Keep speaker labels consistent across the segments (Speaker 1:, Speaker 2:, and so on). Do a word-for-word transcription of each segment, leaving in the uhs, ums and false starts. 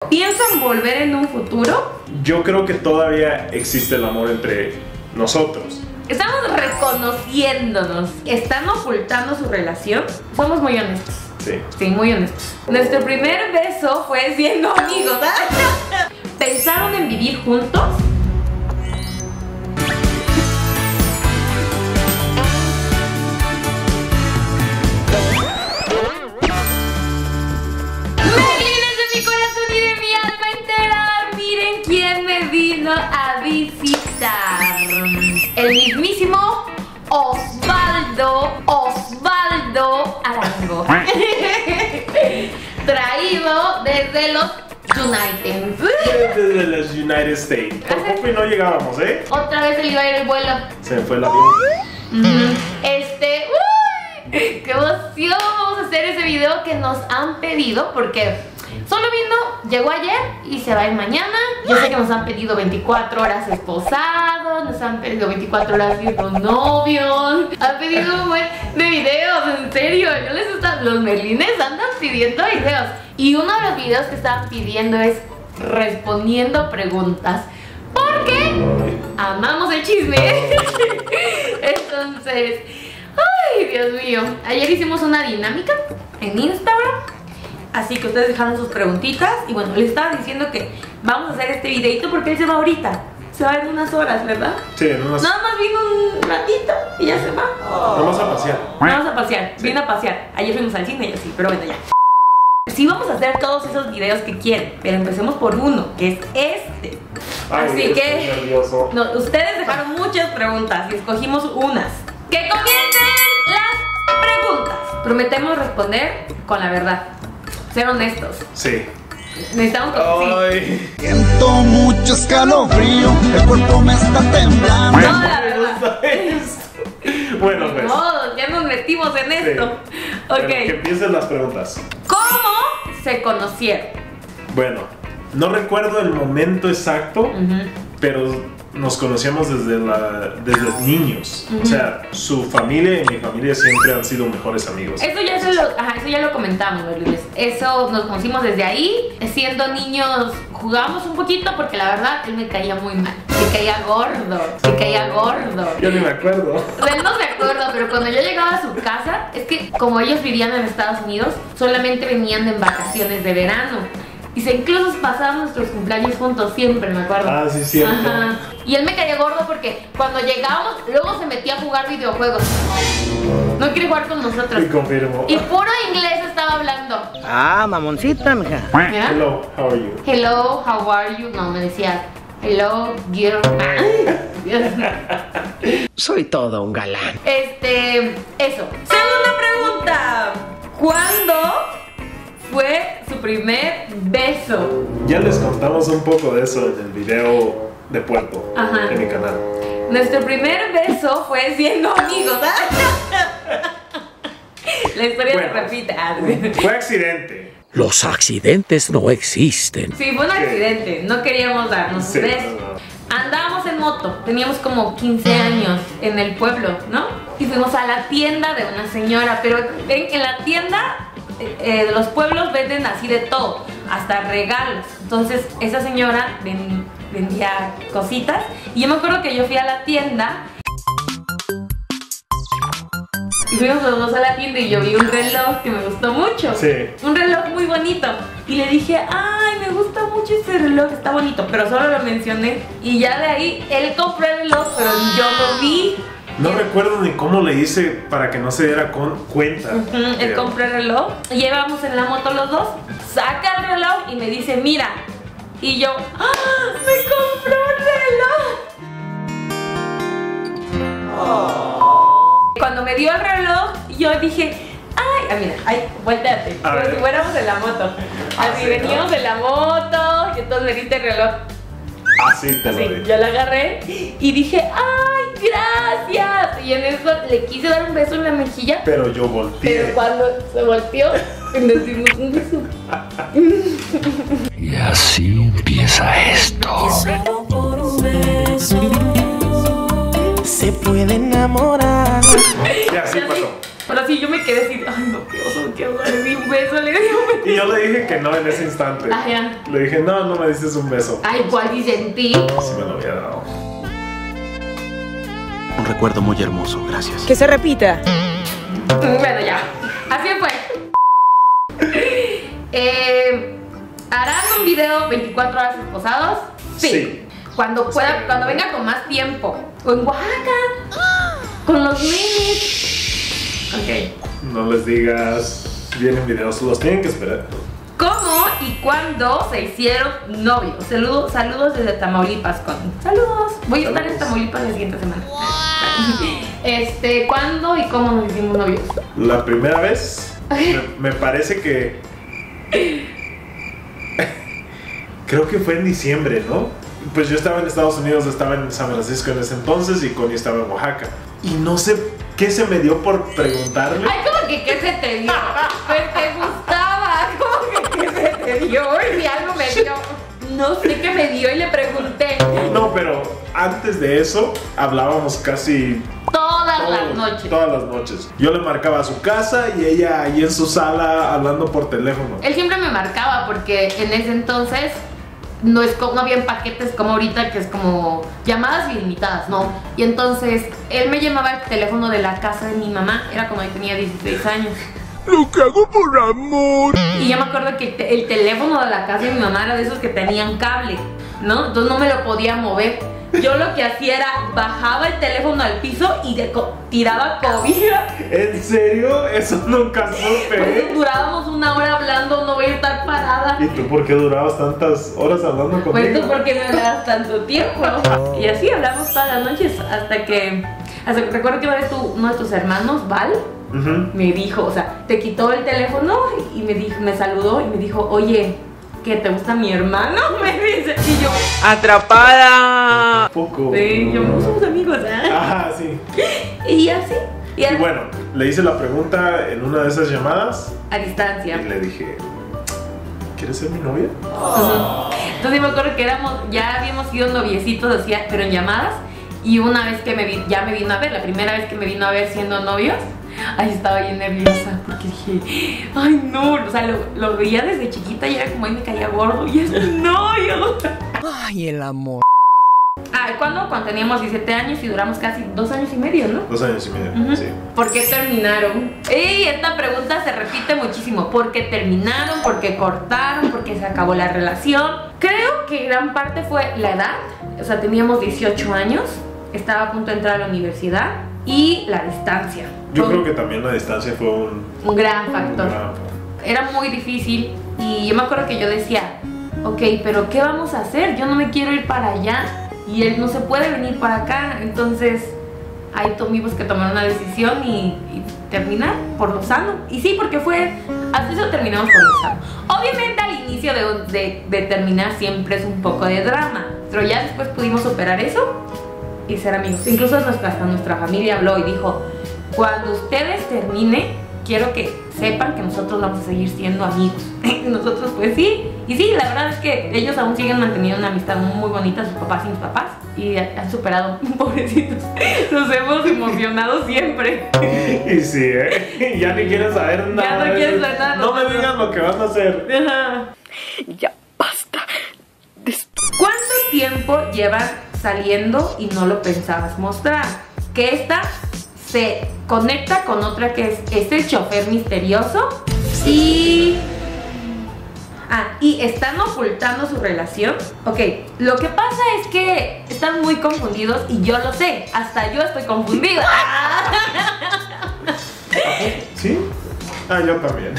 Speaker 1: ¿Piensan volver en un futuro?
Speaker 2: Yo creo que todavía existe el amor entre nosotros.
Speaker 1: Estamos reconociéndonos. ¿Están ocultando su relación? Somos muy honestos.
Speaker 2: Sí.
Speaker 1: Sí, muy honestos. Nuestro primer beso fue siendo amigos. ¿Pensaron en vivir juntos? Melines de mi corazón y de mi alma entera, miren quién me vino a visitar. El mismísimo Osvaldo, Osvaldo Arango. Traído desde los United.
Speaker 2: Desde los United States. Por poco y no llegábamos, ¿eh?
Speaker 1: Otra vez se le iba a ir el vuelo.
Speaker 2: Se me fue el avión.
Speaker 1: Mm, este, uy, qué emoción. Vamos a hacer ese video que nos han pedido porque solo vino, llegó ayer y se va a ir mañana. Yo sé que nos han pedido veinticuatro horas esposados, nos han pedido veinticuatro horas siendo novios, han pedido un buen de videos, en serio. Yo les está, los Merlines andan pidiendo videos. Y uno de los videos que estaban pidiendo es respondiendo preguntas. Porque amamos el chisme. Entonces, ay, Dios mío. Ayer hicimos una dinámica en Instagram. Así que ustedes dejaron sus preguntitas. Y bueno, les estaba diciendo que vamos a hacer este videito porque él se va ahorita. Se va en unas horas, ¿verdad?
Speaker 2: Sí, en unas...
Speaker 1: Nada más vino un ratito y ya se va.
Speaker 2: Vamos a pasear.
Speaker 1: Vamos a pasear,
Speaker 2: Sí.
Speaker 1: vino a pasear. Ayer fuimos al cine y así, pero bueno, ya. Sí, vamos a hacer todos esos videos que quieren, pero empecemos por uno, que es este.
Speaker 2: Ay,
Speaker 1: Así
Speaker 2: estoy
Speaker 1: que
Speaker 2: nervioso.
Speaker 1: no, ustedes dejaron muchas preguntas y escogimos unas. ¡Que comiencen las preguntas! Prometemos responder con la verdad, ser honestos.
Speaker 2: Sí.
Speaker 1: Necesitamos que sí.
Speaker 2: Ay.
Speaker 3: Siento mucho escalofrío, el cuerpo me está temblando.
Speaker 1: No, la
Speaker 2: Me
Speaker 1: verdad.
Speaker 2: gusta eso. Bueno, pues.
Speaker 1: No, ya nos metimos en esto.
Speaker 2: Sí.
Speaker 1: Ok.
Speaker 2: Bueno, que empiecen las preguntas.
Speaker 1: ¿Cómo se conocieron?
Speaker 2: Bueno, no recuerdo el momento exacto,
Speaker 1: Ujú.
Speaker 2: pero nos conocíamos desde, la, desde niños.
Speaker 1: Ujú.
Speaker 2: O sea, su familia y mi familia siempre han sido mejores amigos.
Speaker 1: Eso ya, se lo, ajá, eso ya lo comentamos, Merlines. Eso nos conocimos desde ahí. Siendo niños jugábamos un poquito porque la verdad él me caía muy mal. Me caía gordo, me caía gordo.
Speaker 2: Yo ni me acuerdo.
Speaker 1: Él no se acuerda, pero cuando yo llegaba a su casa, es que como ellos vivían en Estados Unidos, solamente venían en vacaciones de verano. Y se incluso pasábamos nuestros cumpleaños juntos, siempre me acuerdo.
Speaker 2: Ah, sí, cierto.
Speaker 1: Ajá. Y él me caía gordo porque cuando llegábamos, luego se metía a jugar videojuegos. No quiere jugar con nosotros.
Speaker 2: Y confirmo.
Speaker 1: Y puro inglés estaba hablando.
Speaker 4: Ah, mamoncita, mija.
Speaker 1: ¿Ya?
Speaker 2: Hello, how are you?
Speaker 1: Hello, how are you? No, me decía, hello, girl. Dios.
Speaker 4: Soy todo un galán.
Speaker 1: Este, eso. Segunda pregunta. ¿Cuándo fue su primer beso?
Speaker 2: Ya les contamos un poco de eso en el video de Puerto,
Speaker 1: Ajá.
Speaker 2: en mi canal.
Speaker 1: Nuestro primer beso fue siendo amigos. La historia
Speaker 2: Bueno.
Speaker 1: se repite. Ah,
Speaker 2: Fue accidente.
Speaker 5: Los accidentes no existen.
Speaker 1: sí, fue un accidente. No queríamos darnos
Speaker 2: Sí,
Speaker 1: besos.
Speaker 2: no, no.
Speaker 1: Andábamos en moto, teníamos como quince años en el pueblo, ¿no? Y fuimos a la tienda de una señora, pero ven, en la tienda eh, de los pueblos venden así de todo, hasta regalos. Entonces esa señora ven- vendía cositas y yo me acuerdo que yo fui a la tienda y fuimos los dos a la tienda y yo vi un reloj que me gustó mucho.
Speaker 2: Sí.
Speaker 1: Un reloj muy bonito. Y le dije, ay, me gusta mucho ese reloj, está bonito. Pero solo lo mencioné. Y ya de ahí, él compró el reloj, pero yo lo vi.
Speaker 2: No recuerdo ni cómo le hice para que no se diera con cuenta.
Speaker 1: Ujú, él
Speaker 2: pero-
Speaker 1: compró el reloj. Llevamos en la moto los dos. Saca el reloj y me dice, mira. Y yo, ¡ah! ¡Me compró el reloj! Cuando me dio el reloj, yo dije, ay, ah, mira, ay, volteate,
Speaker 2: A
Speaker 1: como
Speaker 2: ver.
Speaker 1: si fuéramos en la moto. Así
Speaker 2: sí,
Speaker 1: veníamos
Speaker 2: ¿no?
Speaker 1: en la moto y entonces me diste el reloj.
Speaker 2: Así te lo
Speaker 1: Sí,
Speaker 2: di.
Speaker 1: yo la agarré y dije, ay, gracias. Y en eso le quise dar un beso en la mejilla,
Speaker 2: Pero yo volteé.
Speaker 1: pero cuando se volteó, nos dimos un beso.
Speaker 5: Y así empieza esto.
Speaker 4: Se puede enamorar.
Speaker 2: Ya, sí
Speaker 1: Y así,
Speaker 2: pasó.
Speaker 1: pero sí, yo me quedé así, ay, no, qué oso, qué oso, le di un beso. beso, le di un beso.
Speaker 2: Y yo le dije que no en ese instante.
Speaker 1: Ajá.
Speaker 2: Le dije, no, no me diste un beso.
Speaker 1: Ay, ¿cuál sí sentí?
Speaker 2: Si me lo había dado.
Speaker 6: Un recuerdo muy hermoso, gracias.
Speaker 4: Que se repita.
Speaker 1: Bueno, ya. Así fue. Eh, ¿Harán un video veinticuatro horas esposados? Sí.
Speaker 2: Sí.
Speaker 1: Cuando pueda, cuando venga con más tiempo. O en Oaxaca. Con los niños. Ok.
Speaker 2: No les digas, vienen videos, los tienen que esperar.
Speaker 1: ¿Cómo y cuándo se hicieron novios? Saludos, saludos desde Tamaulipas, con. Saludos. Voy a estar en Tamaulipas la siguiente semana. Este, ¿cuándo y cómo nos hicimos novios?
Speaker 2: La primera vez, me, me parece que... Creo que fue en diciembre, ¿no? Pues yo estaba en Estados Unidos, estaba en San Francisco en ese entonces y Connie estaba en Oaxaca. Y no sé qué se me dio por preguntarle.
Speaker 1: Ay, como que qué se te dio. Pues te gustaba. Como que qué se te dio. Y algo me dio. No sé qué me dio y le pregunté.
Speaker 2: No, pero antes de eso hablábamos casi
Speaker 1: Todas
Speaker 2: todos-
Speaker 1: las noches.
Speaker 2: Todas las noches. Yo le marcaba a su casa y ella ahí en su sala hablando por teléfono.
Speaker 1: Él siempre me marcaba porque en ese entonces no, es como, no había paquetes como ahorita que es como llamadas ilimitadas, ¿no? Y entonces él me llamaba al teléfono de la casa de mi mamá, era cuando yo tenía dieciséis años.
Speaker 3: Lo que hago por amor.
Speaker 1: Y yo me acuerdo que te- el teléfono de la casa de mi mamá era de esos que tenían cable, ¿no? Entonces no me lo podía mover. Yo lo que hacía era bajaba el teléfono al piso y de co- tiraba cobija.
Speaker 2: ¿En serio? Eso nunca supe.
Speaker 1: Pues durábamos una hora hablando, no voy a estar parada.
Speaker 2: ¿Y tú por qué durabas tantas horas hablando conmigo?
Speaker 1: Pues tú, ¿por qué me das tanto tiempo? Y así hablamos todas las noches hasta que... Hasta que recuerdo que una vez tu, uno de tus hermanos, Val,
Speaker 2: Ujú.
Speaker 1: me dijo, o sea, te quitó el teléfono y me dijo, me saludó y me dijo, oye, ¿qué te gusta mi hermano? Me dice, y yo,
Speaker 4: Atrapada.
Speaker 2: Un poco.
Speaker 1: sí, yo, no somos amigos, ¿eh?
Speaker 2: Ajá, sí.
Speaker 1: Y así, y
Speaker 2: Y
Speaker 1: así,
Speaker 2: bueno, le hice la pregunta en una de esas llamadas
Speaker 1: a
Speaker 2: y
Speaker 1: distancia.
Speaker 2: le dije, ¿quieres ser mi novia?
Speaker 1: Ujú. Entonces me acuerdo que éramos, ya habíamos sido noviecitos, decía, pero en llamadas. Y una vez que me vi, ya me vino a ver, la primera vez que me vino a ver siendo novios, ay, estaba bien nerviosa porque dije, ay no, o sea, lo, lo veía desde chiquita y era como, ay, me caía gordo y es mi novio.
Speaker 4: Ay, el amor.
Speaker 1: Ah, ¿cuándo? Cuando teníamos diecisiete años y duramos casi dos años y medio, ¿no?
Speaker 2: Dos años y medio,
Speaker 1: Ujú.
Speaker 2: sí.
Speaker 1: ¿Por qué terminaron? Y esta pregunta se repite muchísimo. ¿Por qué terminaron? ¿Por qué cortaron? ¿Por qué se acabó la relación? Creo que gran parte fue la edad. O sea, teníamos dieciocho años. Estaba a punto de entrar a la universidad. Y la distancia.
Speaker 2: Yo
Speaker 1: Fue
Speaker 2: creo que también la distancia fue un,
Speaker 1: un gran
Speaker 2: un
Speaker 1: factor.
Speaker 2: gran-
Speaker 1: Era muy difícil. Y yo me acuerdo que yo decía, ok, pero ¿qué vamos a hacer? Yo no me quiero ir para allá. Y él no se puede venir para acá. Entonces ahí tuvimos que tomar una decisión y, y terminar por lo sano. Y sí, porque fue, hasta eso terminamos por lo sano. Obviamente al inicio de, de, de terminar siempre es un poco de drama, pero ya después pudimos superar eso y ser amigos. Incluso nuestra, hasta nuestra familia habló y dijo, cuando ustedes terminen, quiero que sepan que nosotros vamos a seguir siendo amigos. Nosotros pues sí, y sí, la verdad es que ellos aún siguen manteniendo una amistad muy bonita, sus papás y mis papás, y han superado, pobrecitos, nos hemos emocionado siempre.
Speaker 2: Y sí, ¿eh? Ya ni quieren saber nada.
Speaker 1: no quieren saber nada.
Speaker 2: No me digan lo que van a hacer.
Speaker 1: Ajá.
Speaker 4: Ya basta.
Speaker 1: ¿Cuánto tiempo llevan saliendo y no lo pensabas mostrar? Que esta se conecta con otra que es, es el chofer misterioso y... Ah, y están ocultando su relación. Ok, lo que pasa es que están muy confundidos y yo lo sé, hasta yo estoy confundida.
Speaker 2: ¿Sí? Ah, yo también.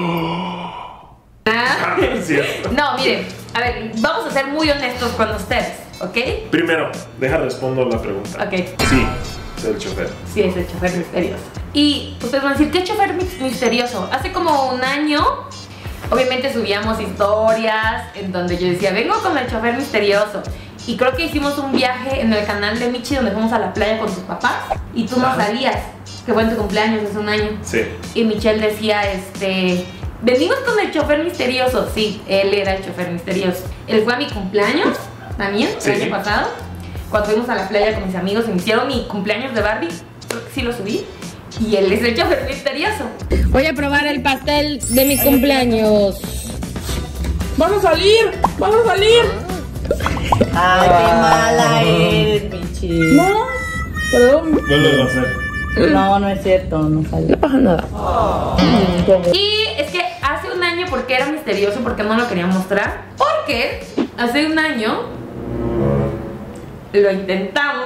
Speaker 2: Ah, es cierto.
Speaker 1: No, miren, a ver, vamos a ser muy honestos con ustedes, ¿ok?
Speaker 2: Primero, deja respondo la pregunta.
Speaker 1: Ok.
Speaker 2: Sí, soy el chofer.
Speaker 1: Sí, es el chofer misterioso. Y ustedes van a decir, ¿qué chofer mi- misterioso? Hace como un año, obviamente subíamos historias en donde yo decía, vengo con el chofer misterioso. Y creo que hicimos un viaje en el canal de Michi donde fuimos a la playa con tus papás y tú no
Speaker 2: Ajá.
Speaker 1: salías, que fue en tu cumpleaños hace un año.
Speaker 2: Sí.
Speaker 1: Y Michelle decía, este, venimos con el chofer misterioso. Sí, él era el chofer misterioso. Él fue a mi cumpleaños también,
Speaker 2: Sí.
Speaker 1: el año pasado, cuando fuimos a la playa con mis amigos y me hicieron mi cumpleaños de Barbie. Creo que sí lo subí. y él es el chofer misterioso.
Speaker 7: Voy a probar el pastel de mi cumpleaños. ¡Van a salir! ¡Van a salir!
Speaker 8: Ay, qué mala eres, Michi.
Speaker 7: No, perdón.
Speaker 2: No lo va a hacer.
Speaker 8: No, no es cierto, no sale.
Speaker 7: No pasa nada.
Speaker 1: Y es que hace un año, ¿por qué era misterioso? Porque no lo quería mostrar. Porque hace un año lo intentamos.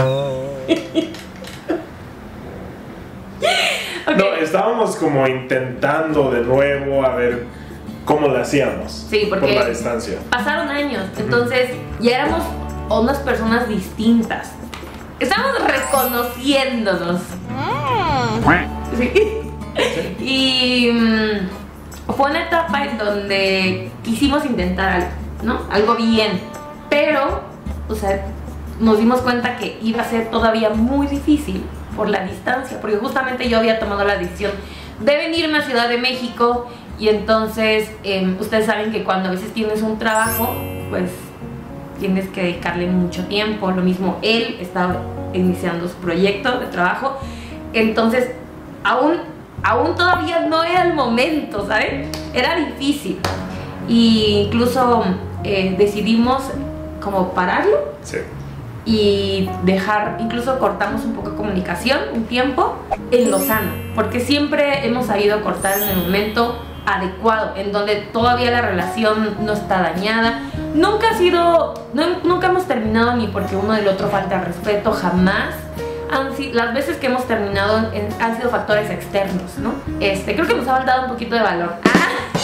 Speaker 1: Okay.
Speaker 2: No, estábamos como intentando de nuevo a ver cómo lo hacíamos.
Speaker 1: Sí, porque
Speaker 2: por la distancia.
Speaker 1: Pasaron años, entonces ya éramos unas personas distintas. Estamos reconociéndonos. Sí. Y mm, fue una etapa en donde quisimos intentar algo, ¿no? Algo bien. Pero, o sea, nos dimos cuenta que iba a ser todavía muy difícil por la distancia, porque justamente yo había tomado la decisión de venirme a Ciudad de México. Y entonces, eh, ustedes saben que cuando a veces tienes un trabajo, pues tienes que dedicarle mucho tiempo. Lo mismo, él estaba iniciando su proyecto de trabajo. Entonces, aún, aún todavía no era el momento, ¿saben? Era difícil. Y incluso eh, decidimos como pararlo.
Speaker 2: Sí.
Speaker 1: Y dejar, incluso cortamos un poco de comunicación, un tiempo, en lo sano. Porque siempre hemos sabido cortar en el momento adecuado, en donde todavía la relación no está dañada. Nunca ha sido, no, nunca hemos terminado ni porque uno del otro falta respeto, jamás. Han sido, las veces que hemos terminado en, han sido factores externos, ¿no? Este, creo que nos ha faltado un poquito de valor. ¡Ah!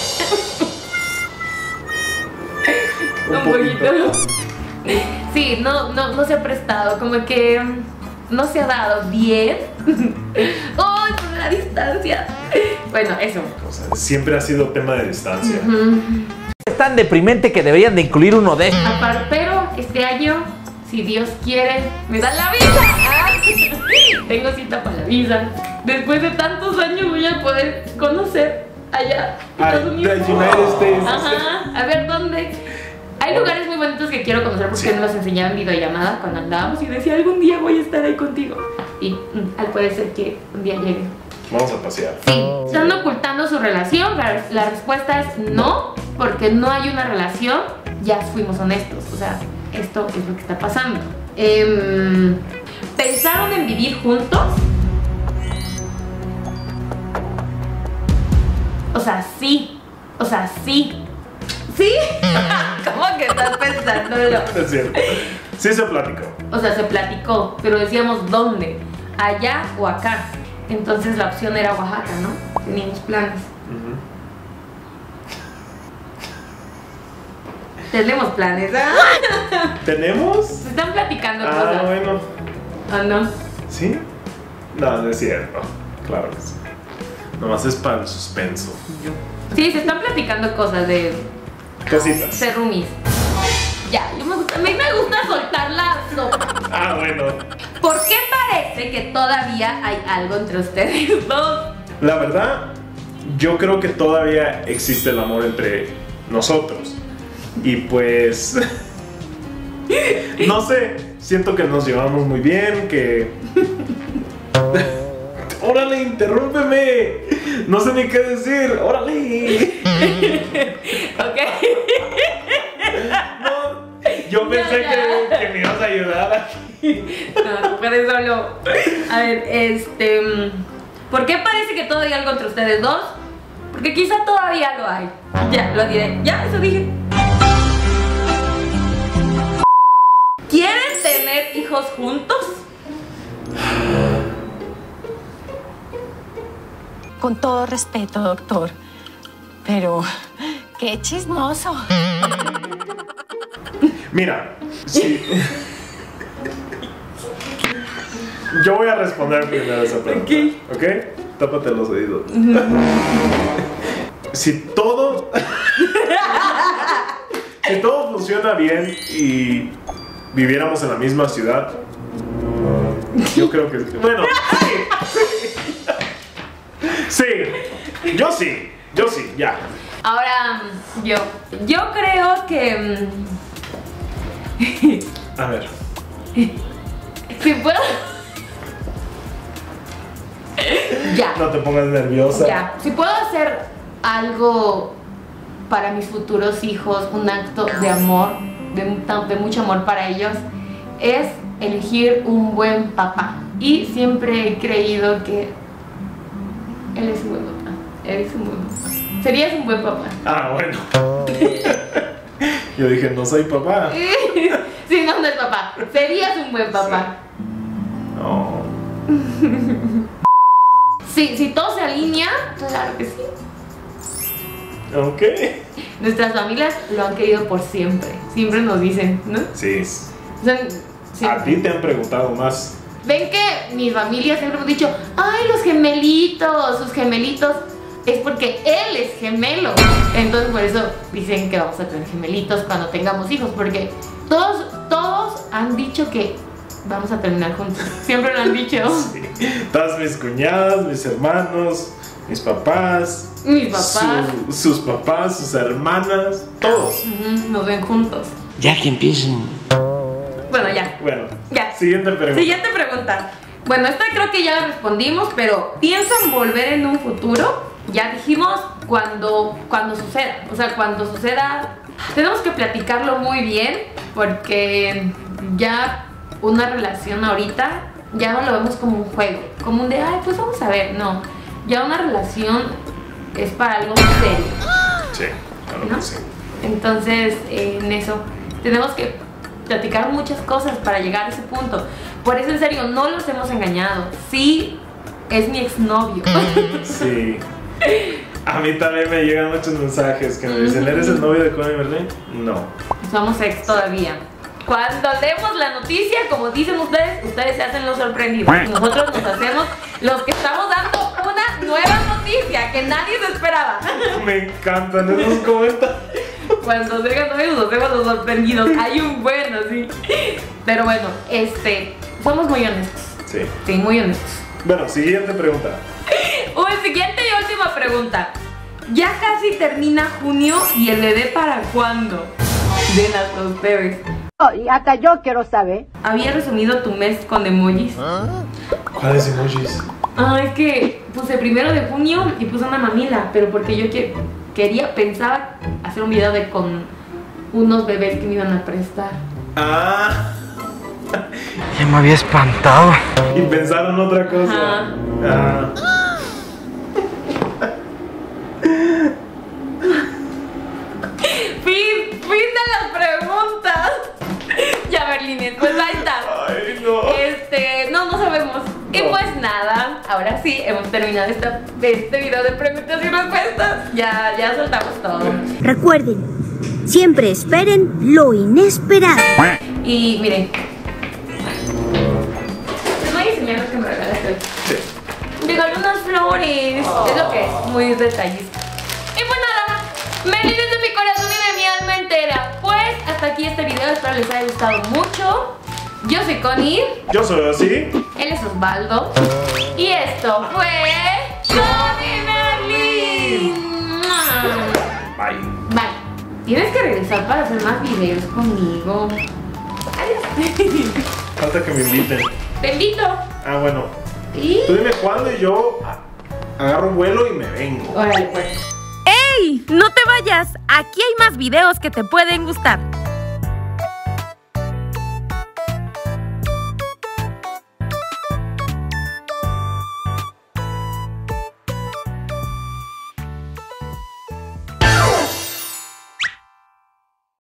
Speaker 2: Un,
Speaker 1: un
Speaker 2: poquito.
Speaker 1: poquito. Sí, no, no, no se ha prestado, como que no se ha dado bien. ¡Ay, por la distancia! Bueno, eso.
Speaker 2: O sea, siempre ha sido tema de distancia.
Speaker 1: Uh-huh.
Speaker 9: Es tan deprimente que deberían de incluir uno de estos.
Speaker 1: Aparte, pero este año, si Dios quiere, me dan la visa. ¡Ah! Tengo cita para la visa. Después de tantos años voy a poder conocer allá
Speaker 2: Ay,
Speaker 1: Estados Unidos.
Speaker 2: the United States.
Speaker 1: Ajá, a ver dónde. Hay lugares muy bonitos que quiero conocer porque
Speaker 2: Sí.
Speaker 1: nos enseñaban en videollamada cuando andábamos y decía algún día voy a estar ahí contigo. Y mm, al puede ser que un día llegue.
Speaker 2: Vamos a pasear.
Speaker 1: Sí, ¿están ocultando su relación? La, la respuesta es no, porque no hay una relación. Ya fuimos honestos, o sea, esto es lo que está pasando. Eh, ¿Pensaron en vivir juntos? O sea, sí, o sea, sí. ¿Sí? ¿Cómo que estás pensándolo?
Speaker 2: Es cierto. Sí se platicó.
Speaker 1: O sea, se platicó, pero decíamos dónde, allá o acá. Entonces la opción era Oaxaca, ¿no? Teníamos planes.
Speaker 2: Uh-huh.
Speaker 1: Tenemos planes. ¿Ah?
Speaker 2: ¿Tenemos?
Speaker 1: Se están platicando
Speaker 2: Ah,
Speaker 1: cosas.
Speaker 2: bueno.
Speaker 1: ¿O no?
Speaker 2: ¿Sí? No, no es cierto. Claro que sí. Nomás es para el suspenso.
Speaker 1: Sí, se están platicando cosas de
Speaker 2: Cositas.
Speaker 1: ser roomies. Ya, yo me gusta, a mí me gusta soltar la sopa.
Speaker 2: Ah, bueno.
Speaker 1: ¿Por qué parece que todavía hay algo entre ustedes dos?
Speaker 2: La verdad, yo creo que todavía existe el amor entre nosotros. Y pues... no sé, siento que nos llevamos muy bien, que... ¡Órale, interrúmpeme! No sé ni qué decir, ¡órale!
Speaker 1: Ok.
Speaker 2: No, yo pensé
Speaker 1: Ya, ya.
Speaker 2: Que, que me ibas a ayudar aquí.
Speaker 1: No, no puedes solo. A ver, este... ¿por qué parece que todavía hay algo entre ustedes dos? Porque quizá todavía lo hay. Ya, lo diré. Ya, eso dije. ¿Quieren tener hijos juntos?
Speaker 10: Con todo respeto, doctor, pero qué chismoso.
Speaker 2: Mira, sí. Yo voy a responder primero esa pregunta. ¿Ok? Tápate los oídos. Si todo... si todo funciona bien y viviéramos en la misma ciudad, yo creo que... Bueno, sí. Sí, yo sí, yo sí, ya.
Speaker 1: Ahora, yo. Yo creo que...
Speaker 2: A ver.
Speaker 1: Si puedo... Ya.
Speaker 2: No te pongas nerviosa.
Speaker 1: Ya. Si puedo hacer algo para mis futuros hijos, un acto de amor, de, de mucho amor para ellos, es elegir un buen papá. Y siempre he creído que él es un buen papá. Él es un buen papá. Serías un buen papá.
Speaker 2: Ah, bueno. Yo dije, no soy papá.
Speaker 1: Sí, no, no es papá. Serías un buen papá.
Speaker 2: Sí. No.
Speaker 1: Sí, si todo se alinea, claro que sí.
Speaker 2: Ok.
Speaker 1: Nuestras familias lo han querido por siempre. Siempre nos dicen, ¿no?
Speaker 2: Sí.
Speaker 1: O sea, sí.
Speaker 2: A ti te han preguntado más.
Speaker 1: Ven que mis familias siempre hemos dicho, ay, los gemelitos, sus gemelitos. Es porque él es gemelo. Entonces por eso dicen que vamos a tener gemelitos cuando tengamos hijos. Porque todos, todos han dicho que vamos a terminar juntos. Siempre lo han dicho.
Speaker 2: Sí. Todas mis cuñadas, mis hermanos, mis papás.
Speaker 1: Mis papás.
Speaker 2: Su, sus papás, sus hermanas, todos.
Speaker 1: Uh-huh, nos ven juntos.
Speaker 5: Ya que empiecen.
Speaker 1: Bueno, ya.
Speaker 2: Bueno,
Speaker 1: ya.
Speaker 2: Siguiente pregunta.
Speaker 1: Siguiente pregunta. Bueno, esta creo que ya la respondimos, pero ¿piensan volver en un futuro? Ya dijimos cuando, cuando suceda. O sea, cuando suceda, tenemos que platicarlo muy bien, porque ya una relación ahorita ya no lo vemos como un juego, como un de, ay, pues vamos a ver. No, ya una relación es para algo serio.
Speaker 2: Sí, claro,
Speaker 1: ¿no?
Speaker 2: que sí.
Speaker 1: Entonces, eh, en eso tenemos que platicar muchas cosas para llegar a ese punto. Por eso, en serio, no los hemos engañado. Sí, es mi exnovio.
Speaker 2: Sí. A mí también me llegan muchos mensajes que me dicen, ¿eres el novio de Connie Berlín? No.
Speaker 1: Somos ex todavía. Cuando leemos la noticia, como dicen ustedes, ustedes se hacen los sorprendidos. Y nosotros nos hacemos los que estamos dando una nueva noticia que nadie se esperaba.
Speaker 2: Me encantan esos comentarios.
Speaker 1: Cuando se digan novios nos hacemos los sorprendidos. Hay un bueno, sí. Pero bueno, este, somos muy honestos.
Speaker 2: Sí.
Speaker 1: Sí, muy honestos.
Speaker 2: Bueno, siguiente pregunta.
Speaker 1: Uy, siguiente y última pregunta. Ya casi termina junio y el bebé ¿para cuándo? De las ustedes.
Speaker 11: Y hasta yo quiero saber.
Speaker 1: Había resumido tu mes con emojis.
Speaker 2: ¿Cuáles emojis?
Speaker 1: Ah, es que puse primero de junio y puse una mamila, pero porque yo que, quería, pensaba hacer un video de con unos bebés que me iban a prestar.
Speaker 2: Ah.
Speaker 12: Ya me había espantado.
Speaker 2: Y pensaron otra cosa.
Speaker 1: Ajá.
Speaker 2: Ah.
Speaker 1: Fin, fin de las preguntas. Ya, Berlín, pues ahí está.
Speaker 2: Ay, no.
Speaker 1: Este, no, no sabemos. Y pues nada, ahora sí, hemos terminado esta, este video de preguntas y respuestas. Ya, ya soltamos todo.
Speaker 13: Recuerden, siempre esperen lo inesperado.
Speaker 1: Y miren, no hay señales que me regalaste hoy.
Speaker 2: Sí.
Speaker 1: Regalé unas flores. Es lo que es, muy detallista. Y pues nada, Berlín es de mi corazón y de mi alma entera. Pues hasta aquí este video, espero les haya gustado mucho. Yo soy Connie.
Speaker 2: Yo soy así.
Speaker 1: Él es Osvaldo. Y esto fue Connie Berlín.
Speaker 2: Bye.
Speaker 1: Bye. Tienes que regresar para hacer más videos conmigo. Adiós.
Speaker 2: Falta que me inviten.
Speaker 1: Te invito.
Speaker 2: Ah, bueno.
Speaker 1: ¿Y?
Speaker 2: Tú dime cuándo y yo agarro un vuelo y me vengo.
Speaker 1: Órale, pues.
Speaker 14: ¡Ey! ¡No te vayas! Aquí hay más videos que te pueden gustar.